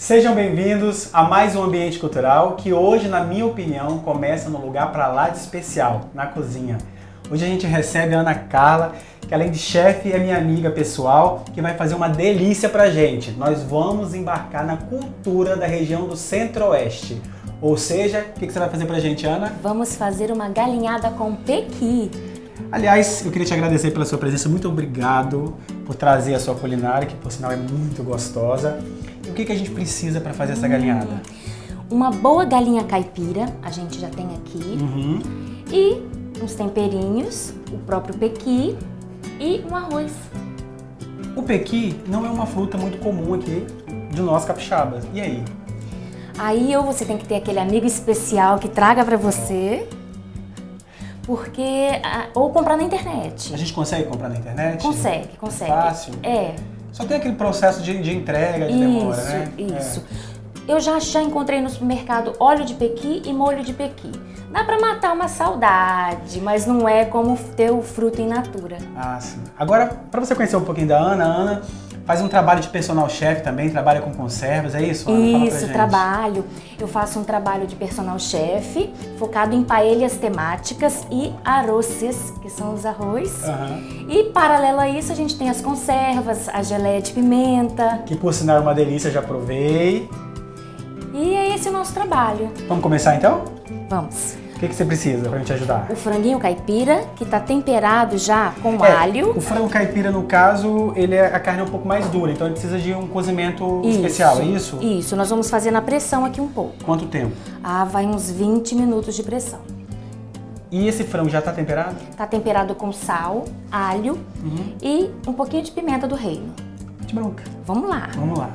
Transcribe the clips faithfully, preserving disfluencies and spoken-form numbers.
Sejam bem-vindos a mais um Ambiente Cultural que hoje, na minha opinião, começa num lugar para lá de especial, na cozinha. Hoje a gente recebe a Ana Carla, que além de chefe é minha amiga pessoal, que vai fazer uma delícia pra gente. Nós vamos embarcar na cultura da região do Centro-Oeste. Ou seja, o que você vai fazer pra gente, Ana? Vamos fazer uma galinhada com pequi. Aliás, eu queria te agradecer pela sua presença, muito obrigado por trazer a sua culinária, que por sinal é muito gostosa. E o que, que a gente precisa para fazer essa galinhada? Uma boa galinha caipira, a gente já tem aqui, Uhum. e uns temperinhos, o próprio pequi e um arroz. O pequi não é uma fruta muito comum aqui de nós capixabas. E aí? Aí ou você tem que ter aquele amigo especial que traga para você, porque ou comprar na internet. A gente consegue comprar na internet? Consegue, consegue. Fácil? É. Só tem aquele processo de, de entrega, de Isso, demora, né? isso. É. Eu já, já encontrei no supermercado óleo de pequi e molho de pequi. Dá pra matar uma saudade, mas não é como ter o fruto in natura. Ah, sim. Agora, para você conhecer um pouquinho da Ana, a Ana faz um trabalho de personal chef também, trabalha com conservas, é isso, Ana? Fala pra Isso, gente. trabalho. Eu faço um trabalho de personal chef, focado em paellas temáticas e arroces, que são os arroz. Uhum. E paralelo a isso, a gente tem as conservas, a geleia de pimenta. Que por sinal é uma delícia, já provei. E é esse o nosso trabalho. Vamos começar então? Vamos. O que, que você precisa pra gente ajudar? O franguinho caipira, que tá temperado já com É, alho. O frango caipira, no caso, ele é, a carne é um pouco mais dura, então ele precisa de um cozimento Isso, especial, é isso? Isso, nós vamos fazer na pressão aqui um pouco. Quanto tempo? Ah, vai uns vinte minutos de pressão. E esse frango já tá temperado? Tá temperado com sal, alho Uhum. e um pouquinho de pimenta do reino. De bronca. Vamos lá. Vamos lá.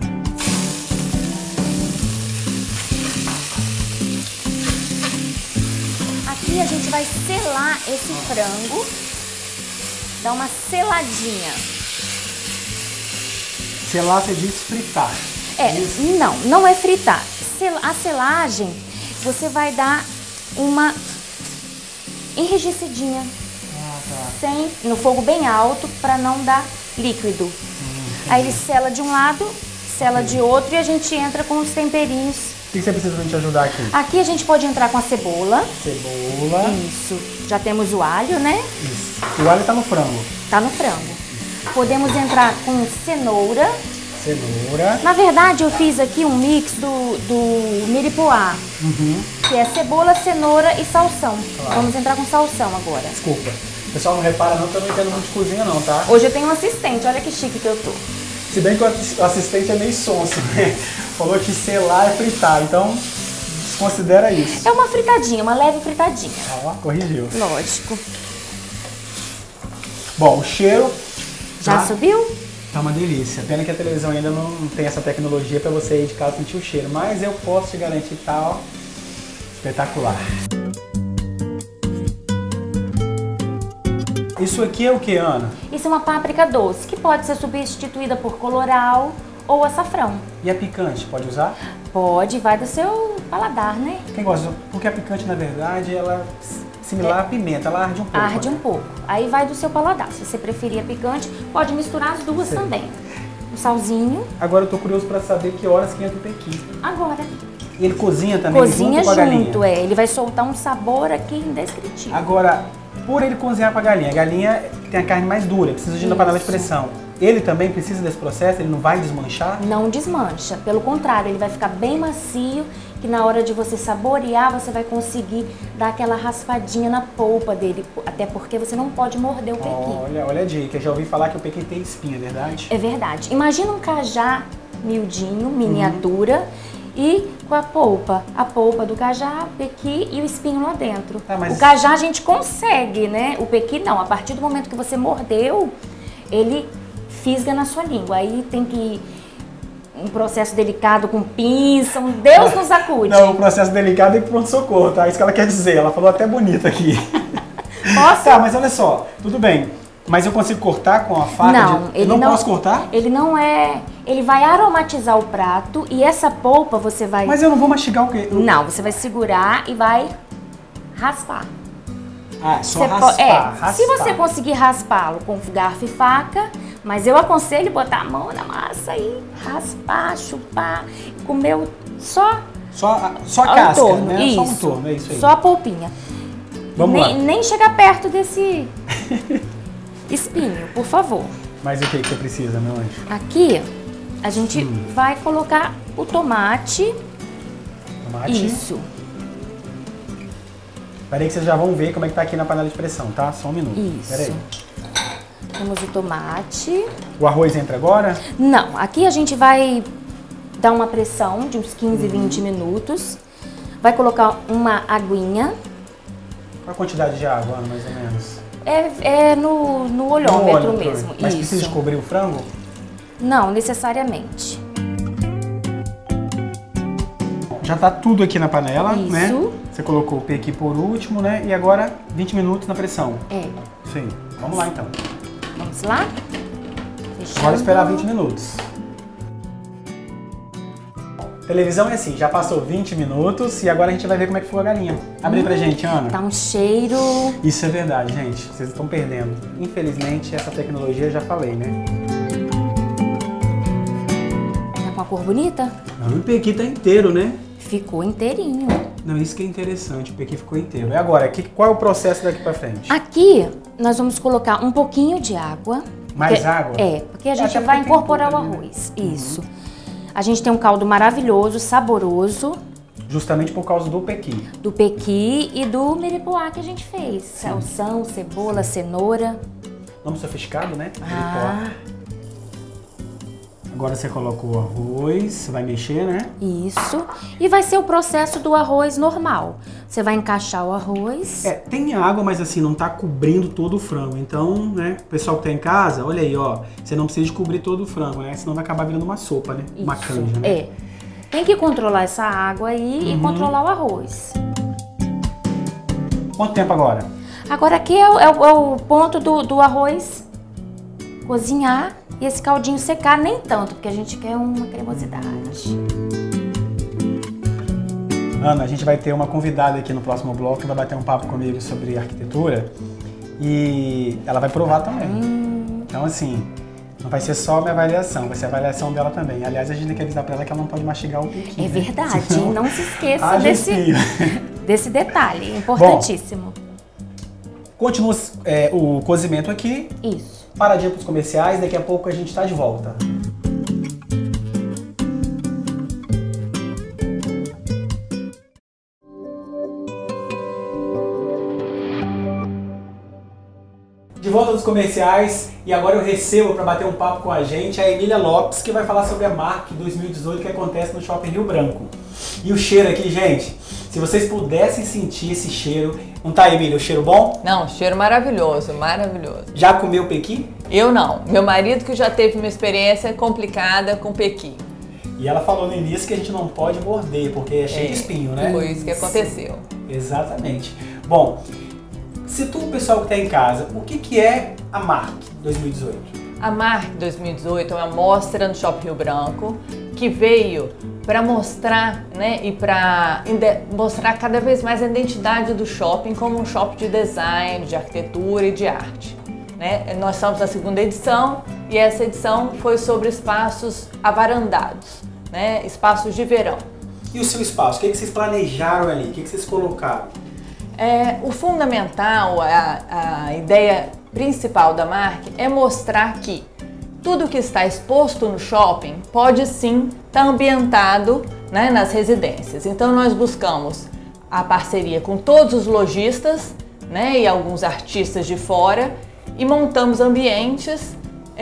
Aqui a gente vai selar esse frango, dar uma seladinha. Selar, você diz fritar. É, Isso. não, não é fritar. Sel- A selagem, você vai dar uma enrijecidinha, Ah, tá. sem, no fogo bem alto, para não dar líquido. Aí ele sela de um lado, sela de outro e a gente entra com os temperinhos. O que você precisa pra gente ajudar aqui? Aqui a gente pode entrar com a cebola. Cebola. Isso. Já temos o alho, né? Isso. O alho tá no frango. Tá no frango. Podemos entrar com cenoura. Cenoura. Na verdade, eu fiz aqui um mix do, do miripoá, Uhum. que é cebola, cenoura e salsão. Claro. Vamos entrar com salsão agora. Desculpa. O pessoal não repara não que eu não entendo muito de cozinha não, tá? Hoje eu tenho um assistente, olha que chique que eu tô. Se bem que o assistente é meio sonso, né? Falou que selar é fritar, então desconsidera isso. É uma fritadinha, uma leve fritadinha. Ó, corrigiu. Lógico. Bom, o cheiro Já tá, subiu? tá uma delícia. Pena que a televisão ainda não tem essa tecnologia para você aí de casa sentir o cheiro, mas eu posso te garantir que tá, ó, espetacular. Isso aqui é o que, Ana? Isso é uma páprica doce, que pode ser substituída por coloral ou açafrão. E a picante, pode usar? Pode, vai do seu paladar, né? Quem gosta? Porque a picante, na verdade, ela é similar à pimenta, ela arde um pouco. Arde um pouco. Aí vai do seu paladar. Se você preferir a picante, pode misturar as duas Sim. também. O salzinho, Agora eu tô curioso para saber que horas que entra o pequi. agora. E ele cozinha também Cozinha junto com a galinha? junto, é. Ele vai soltar um sabor aqui indescritível. Agora, por ele cozinhar com a galinha, a galinha tem a carne mais dura, precisa de uma Isso. panela de pressão. Ele também precisa desse processo? Ele não vai desmanchar? Não desmancha. Pelo contrário, ele vai ficar bem macio, que na hora de você saborear, você vai conseguir dar aquela raspadinha na polpa dele. Até porque você não pode morder o pequi. Olha, olha a dica. Já ouvi falar que o pequi tem espinha, é verdade? É verdade. Imagina um cajá miudinho, miniatura, e com a polpa. A polpa do cajá, o pequi e o espinho lá dentro. Tá, mas- O cajá a gente consegue, né? O pequi não. A partir do momento que você mordeu, ele fisga na sua língua. Aí tem que... um processo delicado com pinça, um Deus nos acude. Não, o processo delicado é que pronto-socorro, tá? Isso que ela quer dizer. Ela falou até bonito aqui. Posso? Tá, mas olha só. Tudo bem. Mas eu consigo cortar com a faca? Não, de... ele eu não, não posso cortar? Ele não é... Ele vai aromatizar o prato e essa polpa você vai... Mas eu não vou mastigar o quê? Eu- Não, você vai segurar e vai raspar. Ah, é só Você raspar, po- é, raspar. se você conseguir raspá-lo com garfo e faca, Mas eu aconselho botar a mão na massa e raspar, chupar, comer o- só Só a, só a ao casca, entorno. né? Isso. Só o entorno, é isso aí. Só a polpinha. Vamos nem, lá. nem chegar perto desse espinho, por favor. Mas o que que você precisa, meu anjo? Aqui a gente Hum. vai colocar o tomate. Tomate. Isso. Peraí que vocês já vão ver como é que tá aqui na panela de pressão, tá? Só um minuto. Isso. Peraí. Temos o tomate. O arroz entra agora? Não, aqui a gente vai dar uma pressão de uns Uhum. quinze, vinte minutos. Vai colocar uma aguinha. Qual a quantidade de água, Ana, mais ou menos? É, é no, no olhômetro No óleo, mesmo. Mas Isso. precisa de cobrir o frango? Não, necessariamente. Já tá tudo aqui na panela, Isso. né? Você colocou o pequi por último, né? E agora vinte minutos na pressão. É. Isso aí. Vamos lá então. Vamos lá? Fechando. Agora esperar vinte minutos. Televisão é assim, já passou vinte minutos e agora a gente vai ver como é que ficou a galinha. Abre aí pra gente, Ana. Tá um cheiro. Isso é verdade, gente. Vocês estão perdendo. Infelizmente, essa tecnologia, já falei, né? Tá com a cor bonita? Não, o pequi tá inteiro, né? Ficou inteirinho. Não, isso que é interessante, o pequi ficou inteiro. E agora, que, qual é o processo daqui pra frente? Aqui nós vamos colocar um pouquinho de água. Mais porque- água? É, porque a gente Até vai porque tem incorporar o tudo ali, né? arroz. Isso. A gente tem um caldo maravilhoso, saboroso, Justamente por causa do pequi. do pequi e do miripoá que a gente fez. Salsão, cebola, cenoura. Nome sofisticado, né? Ah, Agora você coloca o arroz, você vai mexer, né? isso. E vai ser o processo do arroz normal. Você vai encaixar o arroz. É, tem água, mas assim, não tá cobrindo todo o frango. Então, né, o pessoal que tá em casa, olha aí, ó. Você não precisa de cobrir todo o frango, né? Senão vai acabar virando uma sopa, né? Uma Isso, canja, né? É. Tem que controlar essa água aí Uhum. e controlar o arroz. Quanto tempo agora? Agora aqui é o, é o- é o ponto do, do arroz cozinhar e esse caldinho secar, nem tanto, porque a gente quer uma cremosidade. Ana, a gente vai ter uma convidada aqui no próximo bloco que vai bater um papo comigo sobre arquitetura e ela vai provar também. Hum. Então, assim, não vai ser só a minha avaliação, vai ser a avaliação dela também. Aliás, a gente tem que avisar pra ela que ela não pode mastigar o pequi. É né? verdade, Senão, hein? Não se esqueça haja desse, espinho. desse detalhe, importantíssimo. Continua é, o cozimento aqui, Isso. paradinha pros comerciais, daqui a pouco a gente tá de volta. De volta dos comerciais e agora eu recebo para bater um papo com a gente a Emília Lopes, que vai falar sobre a Mark dois mil e dezoito que acontece no Shopping Rio Branco. E o cheiro aqui, gente, se vocês pudessem sentir esse cheiro, não tá, Emília, o cheiro bom? Não, cheiro maravilhoso, maravilhoso. Já comeu pequi? Eu não. Meu marido que já teve uma experiência complicada com pequi. E ela falou no início que a gente não pode morder, porque é cheio de espinho, né? Foi isso que aconteceu. Exatamente. Bom, situa o pessoal que está em casa, o que, que é a Mark dois mil e dezoito? A Mark dois mil e dezoito é uma mostra no Shopping Rio Branco que veio para mostrar, né, e para mostrar cada vez mais a identidade do shopping como um shopping de design, de arquitetura e de arte. Né? Nós estamos na segunda edição e essa edição foi sobre espaços avarandados, né, espaços de verão. E o seu espaço? O que, que vocês planejaram ali? O que, que vocês colocaram? É, o fundamental, a, a ideia principal da marca é mostrar que tudo que está exposto no shopping pode sim estar ambientado, né, nas residências. Então nós buscamos a parceria com todos os lojistas, né, e alguns artistas de fora e montamos ambientes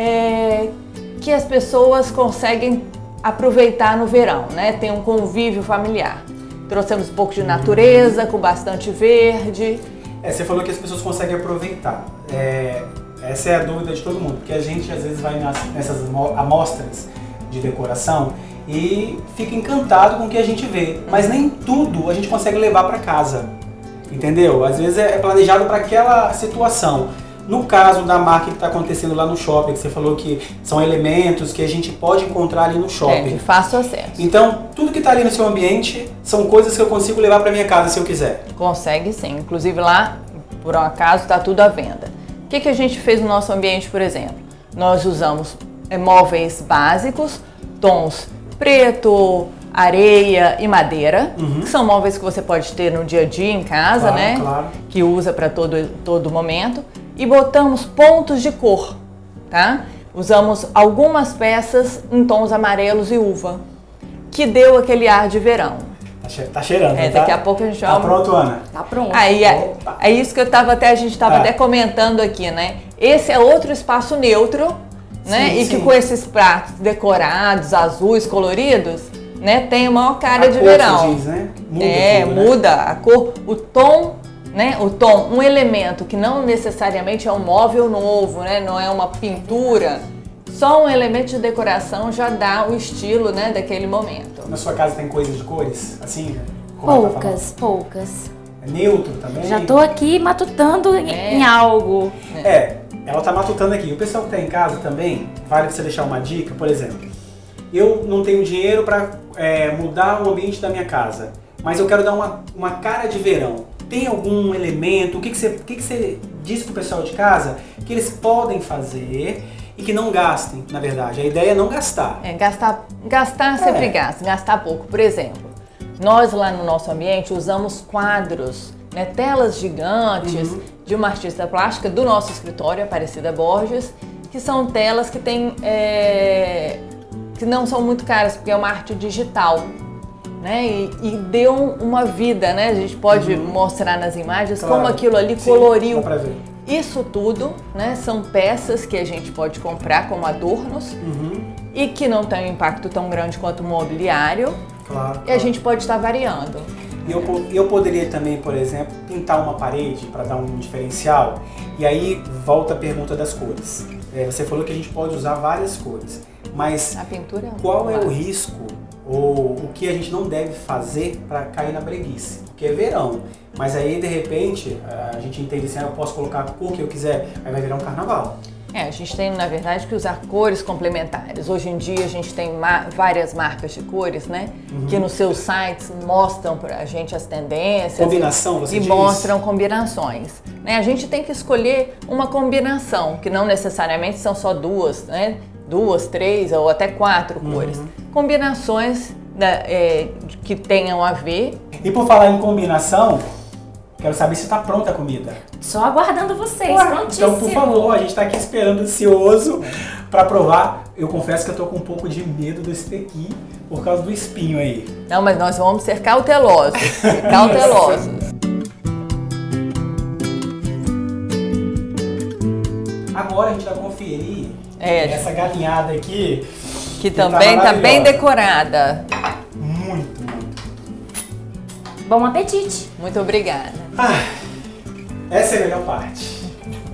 é, que as pessoas conseguem aproveitar no verão, né? Tem um convívio familiar. Trouxemos um pouco de natureza, com bastante verde. É, você falou que as pessoas conseguem aproveitar. É, essa é a dúvida de todo mundo, porque a gente às vezes vai nas, nessas amostras de decoração e fica encantado com o que a gente vê, mas nem tudo a gente consegue levar para casa, entendeu? Às vezes é planejado para aquela situação. No caso da marca que está acontecendo lá no shopping, que você falou que são elementos que a gente pode encontrar ali no É, shopping. de fácil acesso. Então, tudo que está ali no seu ambiente são coisas que eu consigo levar para minha casa se eu quiser. Consegue sim. Inclusive lá, por um acaso, está tudo à venda. O que, que a gente fez no nosso ambiente, por exemplo? Nós usamos é, móveis básicos, tons preto, areia e madeira, uhum. que são móveis que você pode ter no dia a dia em casa, claro, né? Claro. Que usa para todo, todo momento. E botamos pontos de cor, tá? Usamos algumas peças em tons amarelos e uva, que deu aquele ar de verão. Tá cheirando, é, tá? Daqui a pouco a gente Tá pronto, Ana? Tá pronto. Aí é, é isso que eu tava até, a gente estava ah. até comentando aqui, né? Esse é outro espaço neutro, né? Sim, e sim. que com esses pratos decorados, azuis, coloridos, né? Tem a maior cara a de cor, verão. Diz, né? Muda é, tudo, né? muda a cor, o tom, né? O tom, um elemento que não necessariamente é um móvel novo, né? Não é uma pintura. Só um elemento de decoração já dá o estilo, né, daquele momento. Na sua casa tem coisas de cores? Assim? Poucas, poucas. É neutro também? Já tô aqui matutando é. em algo. É, ela tá matutando aqui. O pessoal que tá em casa também, vale você deixar uma dica, por exemplo. Eu não tenho dinheiro para é, mudar o ambiente da minha casa, mas eu quero dar uma, uma cara de verão. Tem algum elemento? O que, que, você, o que, que você diz pro pessoal de casa que eles podem fazer e que não gastem, na verdade? A ideia é não gastar. É, gastar, gastar sempre é. gasta, gastar pouco. Por exemplo, nós lá no nosso ambiente usamos quadros, né, telas gigantes uhum. de uma artista plástica do nosso escritório, Aparecida Borges, que são telas que tem, é, que não são muito caras, porque é uma arte digital. Né? E, e deu uma vida, né? A gente pode uhum. mostrar nas imagens claro. como aquilo ali Sim, coloriu. Dá pra ver. Isso tudo, né, são peças que a gente pode comprar como adornos uhum. e que não tem um impacto tão grande quanto o mobiliário. Claro, e claro. a gente pode estar variando. E eu, eu poderia também, por exemplo, pintar uma parede para dar um diferencial. E aí volta a pergunta das cores. É, você falou que a gente pode usar várias cores, mas a pintura é qual é claro. o risco ou o que a gente não deve fazer para cair na breguice? Porque é verão, mas aí de repente a gente entende assim, ah, eu posso colocar a cor que eu quiser, aí vai virar um carnaval. É, a gente tem na verdade que usar cores complementares. Hoje em dia a gente tem ma várias marcas de cores, né? Uhum. Que nos seus sites mostram pra gente as tendências. Combinação, você E diz? mostram combinações. Né? A gente tem que escolher uma combinação, que não necessariamente são só duas, né? Duas, três ou até quatro uhum. cores. Combinações da, é, que tenham a ver. E por falar em combinação, quero saber se está pronta a comida. Só aguardando vocês, Ué, prontíssimo. então, por favor, a gente está aqui esperando, ansioso para provar. Eu confesso que eu tô com um pouco de medo desse tequi por causa do espinho aí. Não, mas nós vamos ser cautelosos, cautelosos. Agora a gente vai conferir é, essa galinhada aqui. Que, que também está tá bem decorada. Muito, muito. Bom apetite. Muito obrigada. Ah, essa é a melhor parte.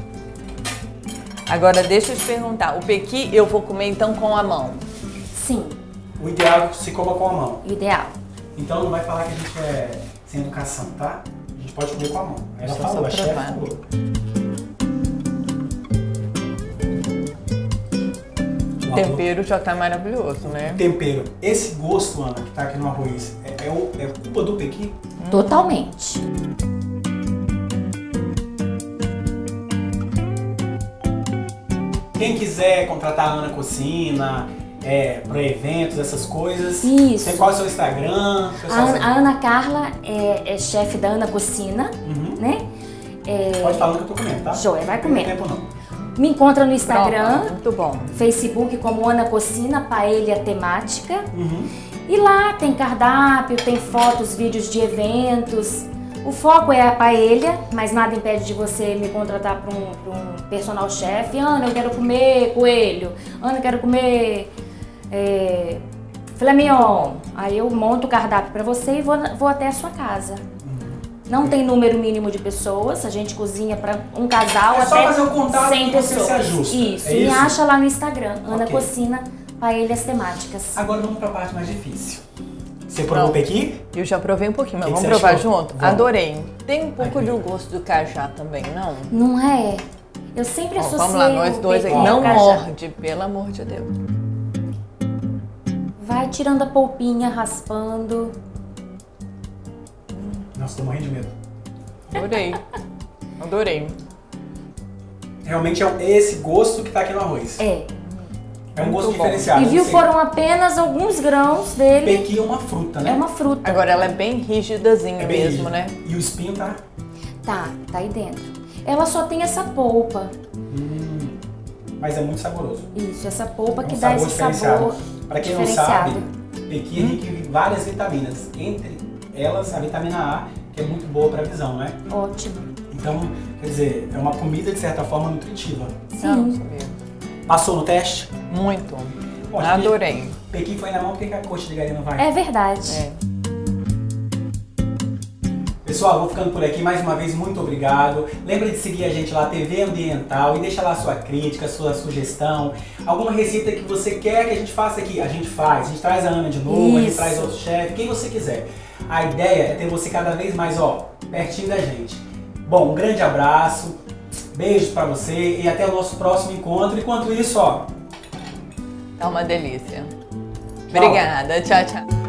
Agora deixa eu te perguntar, o pequi eu vou comer então com a mão? Sim. O ideal é que se coma com a mão. O ideal. Então não vai falar que a gente é sem educação, tá? A gente pode comer com a mão. Ela falou, a chefe falou. O tempero já tá maravilhoso, né? Tempero. Esse gosto, Ana, que tá aqui no arroz, é, é, o, é culpa do pequi? Totalmente. Quem quiser contratar a Ana Cocina, é, para eventos, essas coisas. Isso. Tem qual é o seu Instagram? A, a Ana Carla é, é chefe da Ana Cocina, uhum. né? É... Pode falar que eu tô comendo, tá? Joia, vai comer. Não tem tempo não. Me encontra no Instagram, Pronto, muito bom. Facebook como Ana Cocina, paella temática. Uhum. E lá tem cardápio, tem fotos, vídeos de eventos. O foco é a paella, mas nada impede de você me contratar para um, um personal chef. Ana, eu quero comer coelho. Ana, eu quero comer é, filé mignon. Aí eu monto o cardápio para você e vou, vou até a sua casa. Não tem número mínimo de pessoas, a gente cozinha para um casal é até só fazer o contato cem pessoas. Se ajusta. Isso, é me isso? acha lá no Instagram, Ana okay. Cocina, paellas temáticas. Agora vamos para a parte mais difícil. Você provou o pequi? Eu já provei um pouquinho, mas que vamos que provar achou? junto? Vamos. Adorei. Tem um pouco de gosto do cajá também, não? Não é? Eu sempre Ó, associei vamos lá, nós dois aqui. Não morde, pelo amor de Deus. Vai tirando a polpinha, raspando. Nossa, tô morrendo de medo. Adorei. Adorei. realmente é esse gosto que tá aqui no arroz. É. É um gosto Muito bom. diferenciado. E viu, Você- foram apenas alguns grãos dele. Pequi é uma fruta, né? É uma fruta. Agora ela é bem rigidazinha É bem mesmo, rígido. né? E o espinho tá... Tá, tá aí dentro. Ela só tem essa polpa. Hum, mas é muito saboroso. Isso, essa polpa É um que dá sabor esse diferenciado. sabor Para quem não diferenciado. sabe, pequi é rico em várias vitaminas. Entre elas, a vitamina A, que é muito boa para a visão, né? Ótimo. Então, quer dizer, é uma comida de certa forma nutritiva. Ah, não Sim. sabia. Passou no teste? Muito. Bom, acho que Adorei. Pequi foi na mão, porque a coxa de galinha não vai? É verdade. É. Pessoal, vou ficando por aqui. Mais uma vez, muito obrigado. Lembra de seguir a gente lá, T V Ambiental, e deixa lá sua crítica, sua sugestão, alguma receita que você quer que a gente faça aqui. A gente faz, a gente traz a Ana de novo, a gente Isso. traz outro chefe, quem você quiser. A ideia é ter você cada vez mais, ó, pertinho da gente. Bom, um grande abraço, beijo pra você e até o nosso próximo encontro. Enquanto isso, ó... Tá uma delícia. Obrigada. Tchau, tchau.